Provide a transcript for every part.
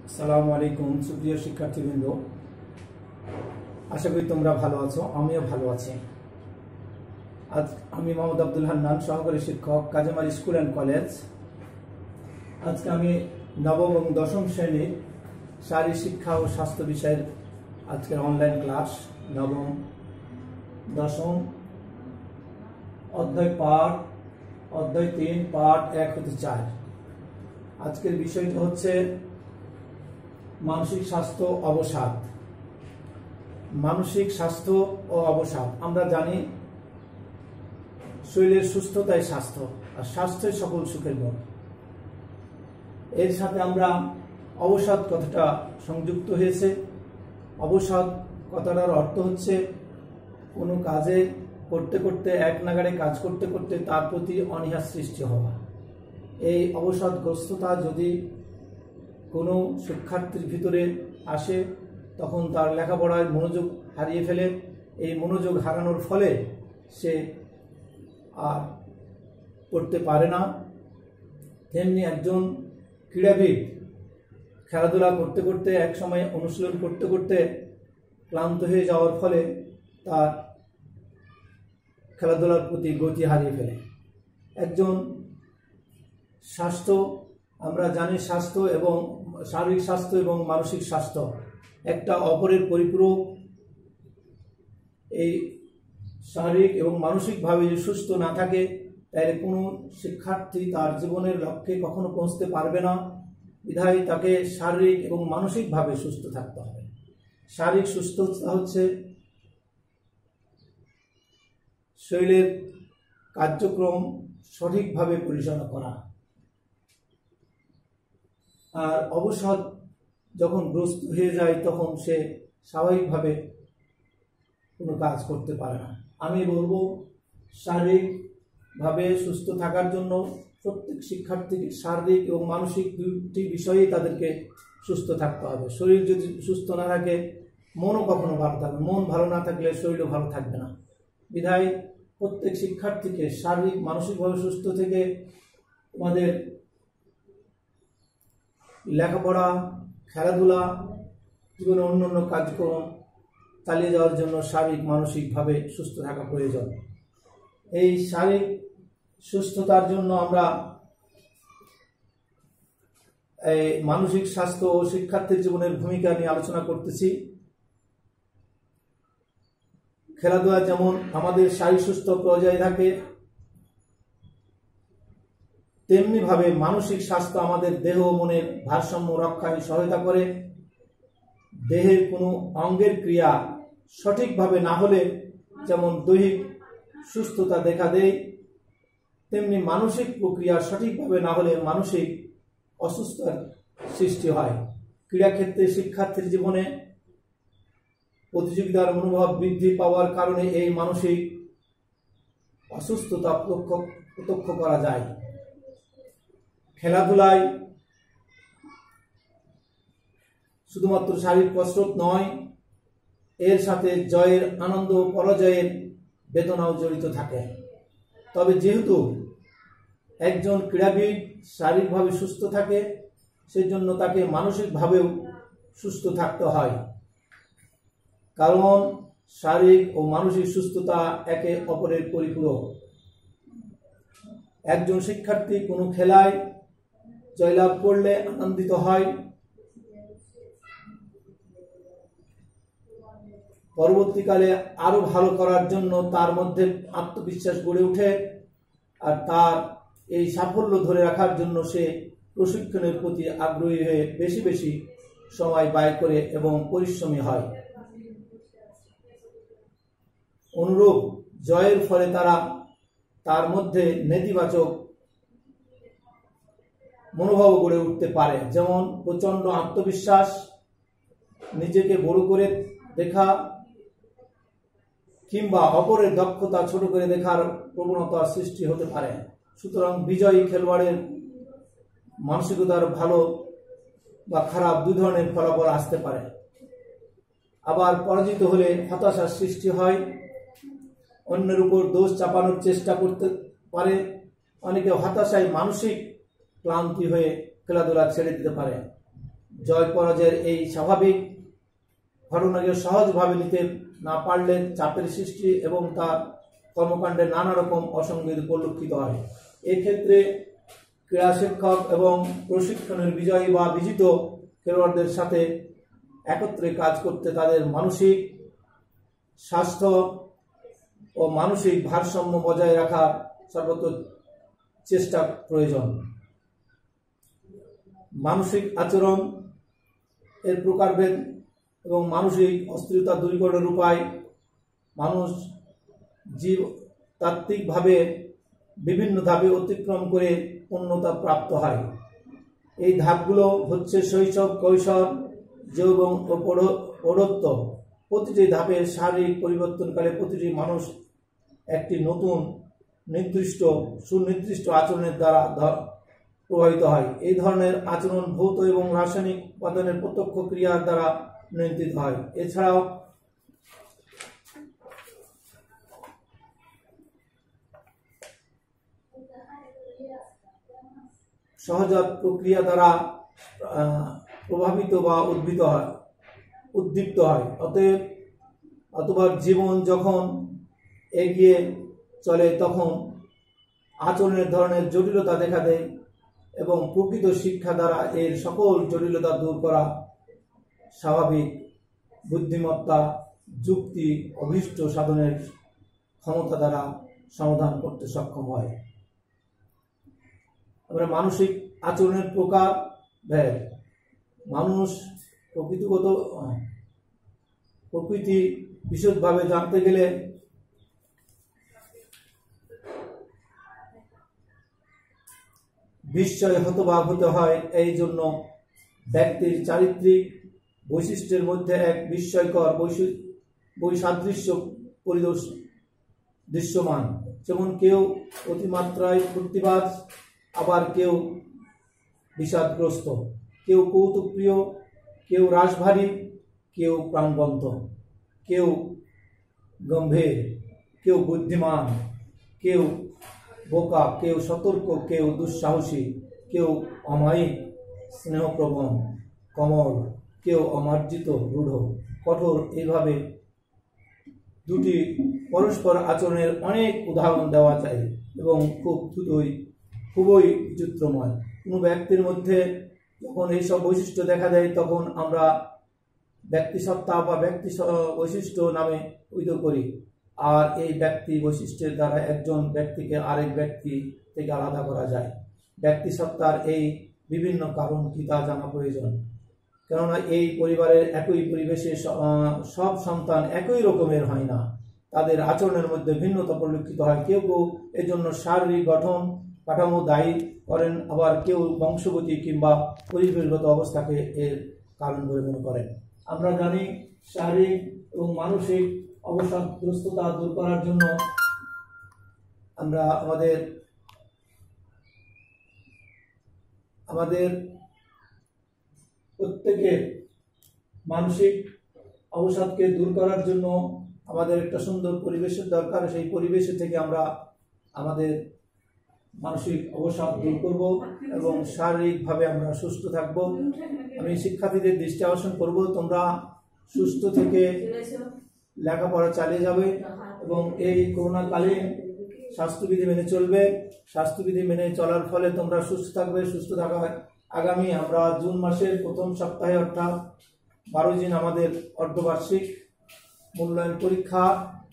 আসসালামু আলাইকুম সুপ্রিয় শিক্ষার্থীবৃন্দ, আশা করি তোমরা ভালো আছো। আমিও ভালো আছি। আজ আমি মোহাম্মদ আব্দুল হান্নান, সহকারী শিক্ষক, কাজেমারি স্কুল অ্যান্ড কলেজ। আজকে আমি নবম এবং দশম শ্রেণীর শারীরিক শিক্ষা ও স্বাস্থ্য বিষয়ের আজকের অনলাইন ক্লাস নবম দশম অধ্যায় 3 পাঠ 1 হতে 4। আজকের বিষয়টা হচ্ছে মানসিক স্বাস্থ্য অবসাদ। মানসিক স্বাস্থ্য ও অবসাদ। আমরা জানি শরীরের সুস্থতাই স্বাস্থ্য, আর স্বাস্থ্যই সকল সুখের মূল। এর সাথে আমরা অবসাদ কথাটা সংযুক্ত হয়েছে। অবসাদ কথাটার অর্থ হচ্ছে কোনো কাজে করতে করতে এক নাগাড়ে কাজ করতে করতে তার প্রতি অনীহা সৃষ্টি হওয়া। এই অবসাদগ্রস্ততা যদি কোনো শিক্ষার্থীর ভিতরে আসে, তখন তার লেখাপড়ায় মনোযোগ হারিয়ে ফেলে। এই মনোযোগ হারানোর ফলে সে আর পড়তে পারে না। তেমনি একজন ক্রীড়াবিদ খেলাধুলা করতে করতে, এক সময় অনুশীলন করতে করতে ক্লান্ত হয়ে যাওয়ার ফলে তার খেলাধুলার প্রতি গতি হারিয়ে ফেলে। একজন আমরা জানি স্বাস্থ্য এবং শারীরিক স্বাস্থ্য এবং মানসিক স্বাস্থ্য একটা অপরের পরিপূরক। এই শারীরিক এবং মানসিকভাবে যদি সুস্থ না থাকে, তাহলে কোনো শিক্ষার্থী তার জীবনের লক্ষ্যে কখনো পৌঁছতে পারবে না। বিধায় তাকে শারীরিক এবং মানসিকভাবে সুস্থ থাকতে হবে। শারীরিক সুস্থতা হচ্ছে শরীরের কার্যক্রম সঠিকভাবে পরিচালনা করা। আর অবসাদ যখন গ্রস্ত হয়ে যায়, তখন সে স্বাভাবিকভাবে কোনো কাজ করতে পারে না। আমি বলবো, শারীরিকভাবে সুস্থ থাকার জন্য প্রত্যেক শিক্ষার্থীকে শারীরিক এবং মানসিক দুটি বিষয়েই তাদেরকে সুস্থ থাকতে হবে। শরীর যদি সুস্থ না থাকে, মনও কখনো ভালো থাকবে। মন ভালো না থাকলে শরীরও ভালো থাকবে না। বিধায় প্রত্যেক শিক্ষার্থীকে শারীরিক মানসিকভাবে সুস্থ থেকে তোমাদের লেখাপড়া, খেলাধুলা, জীবনে অন্যান্য কার্যক্রম চালিয়ে যাওয়ার জন্য শারীরিক মানসিকভাবে সুস্থ থাকা প্রয়োজন। এই শারীরিক সুস্থতার জন্য আমরা এই মানসিক স্বাস্থ্য ও শিক্ষার্থীর জীবনের ভূমিকা নিয়ে আলোচনা করতেছি। খেলাধুলা যেমন আমাদের শারীরিক সুস্থ বজায় থাকে, তেমনি ভাবে মানসিক স্বাস্থ্য আমাদের দেহ ও মনের ভারসাম্য রক্ষায় সহায়তা করে। দেহের কোনো অঙ্গের ক্রিয়া সঠিকভাবে না হলে যেমন দৈহিক সুস্থতা দেখা দেয়, তেমনি মানসিক প্রক্রিয়া সঠিকভাবে না হলে মানসিক অসুস্থতার সৃষ্টি হয়। ক্রীড়াক্ষেত্রে শিক্ষার্থীর জীবনে প্রতিযোগিতার মনোভাব বৃদ্ধি পাওয়ার কারণে এই মানসিক অসুস্থতা প্রত্যক্ষ করা যায়। খেলাধুলায় শুধুমাত্র শারীরিক কসরত নয়, এর সাথে জয়ের আনন্দ, পরাজয়ের বেদনাও জড়িত থাকে। তবে যেহেতু একজন ক্রীড়াবিদ শারীরিকভাবে সুস্থ থাকে, সেজন্য তাকে মানসিকভাবেও সুস্থ থাকতে হয়। কারণ শারীরিক ও মানসিক সুস্থতা একে অপরের পরিপূরক। একজন শিক্ষার্থী কোনো খেলায় জয়লাভ করলে আনন্দিত হয়, পরবর্তীকালে আরো ভালো করার জন্য তার মধ্যে আত্মবিশ্বাস গড়ে ওঠে। আর তার এই সাফল্য ধরে রাখার জন্য সে প্রশিক্ষণের প্রতি আগ্রহী হয়ে বেশি বেশি সময় ব্যয় করে এবং পরিশ্রমী হয়। অনুরূপ জয়ের ফলে তার মধ্যে নেতিবাচক মনোভাব গড়ে উঠতে পারে, যেমন প্রচন্ড আত্মবিশ্বাস, নিজেকে বড় করে দেখা, কিংবা অপরের দক্ষতা ছোট করে দেখার প্রবণতা সৃষ্টি হতে পারে। সুতরাং বিজয়ী খেলোয়াড়ের মানসিকতার ভালো বা খারাপ দুই ধরনের ফলাফল আসতে পারে। আবার পরাজিত হলে হতাশার সৃষ্টি হয়, অন্যের উপর দোষ চাপানোর চেষ্টা করতে পারে। অনেকে হতাশায় মানসিক ক্লান্তি হয়ে খেলাধুলা ছেড়ে দিতে পারে। জয় পরাজয়ের এই স্বাভাবিক ঘটনাকে সহজভাবে নিতে না পারলে চাপের সৃষ্টি এবং তার কর্মকাণ্ডে নানা রকম অসঙ্গতি পরিলক্ষিত হয়। এক্ষেত্রে ক্রীড়া শিক্ষক এবং প্রশিক্ষণের বিজয়ী বা বিজিত খেলোয়াড়দের সাথে একত্রে কাজ করতে তাদের মানসিক স্বাস্থ্য ও মানসিক ভারসাম্য বজায় রাখার সর্বত্র চেষ্টা প্রয়োজন। মানসিক আচরণ এর প্রকারভেদ এবং মানসিক অস্থিরতা দূরীকরণের উপায় মানুষ তাত্ত্বিকভাবে বিভিন্ন ধাপে অতিক্রম করে পূর্ণতা প্রাপ্ত হয়। এই ধাপগুলো হচ্ছে শৈশব, কৈশোর, যৌবন ও প্রৌঢ়ত্ব। প্রতিটি ধাপের শারীরিক পরিবর্তনকালে প্রতিটি মানুষ একটি নতুন সুনির্দিষ্ট আচরণের দ্বারা প্রভাবিত হয়। এই ধরনের আচরণ ভৌত এবং রাসায়নিক উপাদানের প্রত্যক্ষ ক্রিয়ার দ্বারা নিয়ন্ত্রিত হয়। এছাড়াও সহজাত প্রক্রিয়া দ্বারা প্রভাবিত বা উদ্দীপ্ত হয়। অথবা জীবন যখন এগিয়ে চলে তখন আচরণের ধরনের জটিলতা দেখা দেয় এবং প্রকৃত শিক্ষা দ্বারা এর সকল জটিলতা দূর করা স্বাভাবিক বুদ্ধিমত্তা, যুক্তি, অভীষ্ট সাধনের ক্ষমতা দ্বারা সমাধান করতে সক্ষম হয়। আমরা মানসিক আচরণের প্রকার ভেদ। মানুষ প্রকৃতি বিশদভাবে জানতে গেলে বিস্ময় হতবাক হতে হয়। এই জন্য ব্যক্তির চারিত্রিক বৈশিষ্ট্যের মধ্যে এক বিস্ময়কর বৈসাদৃশ্য দৃশ্যমান। যেমন কেউ অতিমাত্রায় ফুর্তিবাজ, আবার কেউ বিষাদগ্রস্ত, কেউ কৌতুকপ্রিয়, কেউ রাশভারী, কেউ প্রাণবন্ত, কেউ গম্ভীর, কেউ বুদ্ধিমান, কেউ বোকা, কেউ সতর্ক, কেউ দুঃসাহসী, কেউ অমায়িক স্নেহপ্রবণ কমল, কেউ অমার্জিত রূঢ় কঠোর। এইভাবে দুটি পরস্পর আচরণের অনেক উদাহরণ দেওয়া যায় এবং খুবই বিচিত্রময়। কোনো ব্যক্তির মধ্যে যখন এইসব বৈশিষ্ট্য দেখা যায় তখন আমরা ব্যক্তিসত্তা বা ব্যক্তি বৈশিষ্ট্য নামে অভিহিত করি। আর এই ব্যক্তি বৈশিষ্ট্যের দ্বারা একজন ব্যক্তিকে আরেক ব্যক্তি থেকে আলাদা করা যায়। ব্যক্তিসত্তার এই বিভিন্ন কারণ কি তা জানা প্রয়োজন, কেননা এই পরিবারের একই পরিবেশে সব সন্তান একই রকমের হয় না, তাদের আচরণের মধ্যে ভিন্নতা পরিলক্ষিত হয়। কেউ কেউ এর জন্য শারীরিক গঠন কাঠামো দায়ী করেন, আবার কেউ বংশগতি কিংবা পরিবেশগত অবস্থাকে এর কারণ বলে মনে করেন। আমরা জানি শারীরিক এবং মানসিক অবসাদগ্রস্ততা দূর করার জন্য আমরা আমাদের প্রত্যেকের মানসিক অবসাদকে দূর করার জন্য আমাদের একটা সুন্দর পরিবেশের দরকার। সেই পরিবেশে থেকে আমরা আমাদের মানসিক অবসাদ দূর করব এবং শারীরিকভাবে আমরা সুস্থ থাকব। আমি শিক্ষার্থীদের দৃষ্টি আকর্ষণ করব, তোমরা সুস্থ থেকে লেখাপড়া চালিয়ে যাবে এবং এই করোনাকালীন স্বাস্থ্যবিধি মেনে চলবে। স্বাস্থ্যবিধি মেনে চলার ফলে তোমরা সুস্থ থাকবে। সুস্থ থাকার আগামী আমরা জুন মাসের প্রথম সপ্তাহে অর্থাৎ 12 দিন আমাদের অর্ধবার্ষিক মূল্যায়ন পরীক্ষা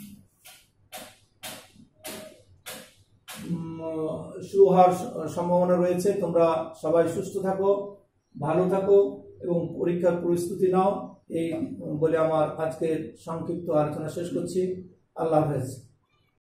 শুরু হওয়ার সম্ভাবনা রয়েছে। তোমরা সবাই সুস্থ থাকো, ভালো থাকো এবং পরীক্ষার প্রস্তুতি নাও। এই বলে আমার আজকের সংক্ষিপ্ত আলোচনা শেষ করছি। আল্লাহ হাফেজ।